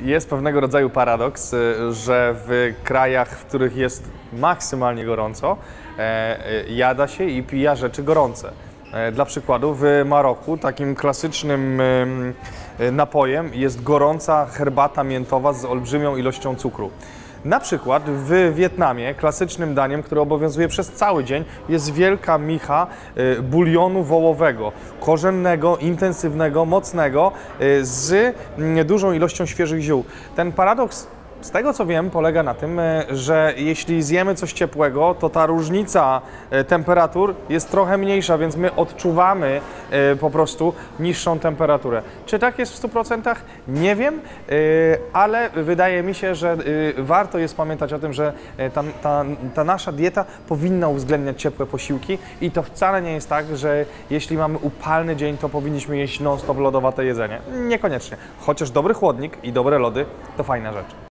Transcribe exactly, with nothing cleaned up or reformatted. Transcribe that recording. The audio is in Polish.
Jest pewnego rodzaju paradoks, że w krajach, w których jest maksymalnie gorąco, jada się i pija rzeczy gorące. Dla przykładu w Maroku takim klasycznym napojem jest gorąca herbata miętowa z olbrzymią ilością cukru. Na przykład w Wietnamie klasycznym daniem, które obowiązuje przez cały dzień, jest wielka micha bulionu wołowego, korzennego, intensywnego, mocnego, z dużą ilością świeżych ziół. Ten paradoks, z tego co wiem, polega na tym, że jeśli zjemy coś ciepłego, to ta różnica temperatur jest trochę mniejsza, więc my odczuwamy po prostu niższą temperaturę. Czy tak jest w stu procentach? Nie wiem, ale wydaje mi się, że warto jest pamiętać o tym, że ta, ta, ta nasza dieta powinna uwzględniać ciepłe posiłki i to wcale nie jest tak, że jeśli mamy upalny dzień, to powinniśmy jeść non-stop lodowate jedzenie. Niekoniecznie. Chociaż dobry chłodnik i dobre lody to fajna rzecz.